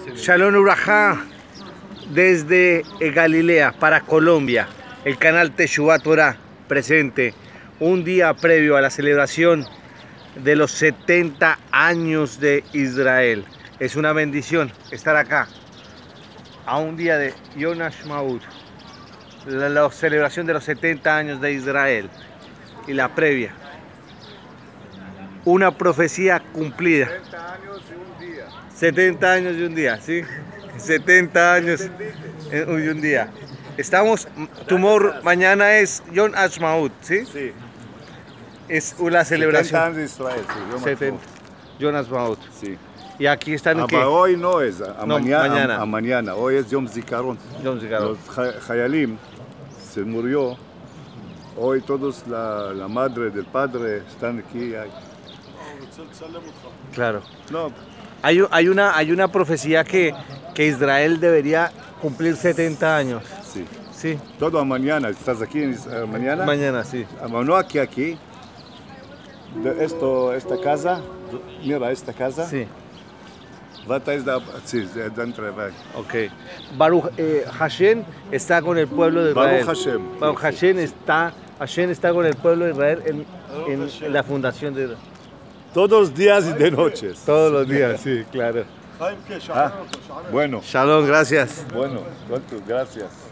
Shalom Urajá desde Galilea para Colombia. El canal Teshuvah Torah presente un día previo a la celebración de los 70 años de Israel. Es una bendición estar acá a un día de Yom Ha'atzmaut, la celebración de los 70 años de Israel y la previa. Una profecía cumplida. 70 años y un día. 70 años y un día, ¿sí? 70 años y un día. Estamos, mañana es Yom Ha'atzmaut, ¿sí? Sí. Es una celebración. 70 años de Israel, sí. Yom Ha'atzmaut. Sí. Y aquí están ¿qué? Hoy no es, mañana. a mañana. Hoy es Yom Zikaron. Yom Zikaron. Los Hayalim se murió. Hoy todos, la madre del padre están aquí. Claro. No, Hay una profecía que Israel debería cumplir 70 años. sí. Sí. Todo a mañana. ¿Estás aquí mañana? Mañana, sí. No aquí. Esta casa, mira esta casa. Sí. Sí, dentro. Ok. Baruch Hashem está con el pueblo de Israel. Baruch Hashem. Baruch Hashem está con el pueblo de Israel en la fundación de Israel. Todos los días y de noches. Todos los días, sí, claro. Bueno. Shalom, gracias. Bueno, gracias.